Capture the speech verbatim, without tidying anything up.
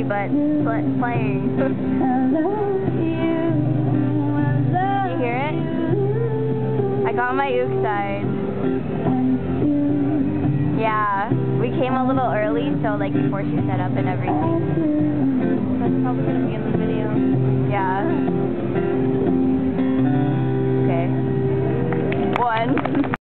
free, but pl playing. You hear it? I got my uke side. Yeah, we came a little early, so like before she set up and everything. That's probably gonna be in the video. Yeah. Okay. One.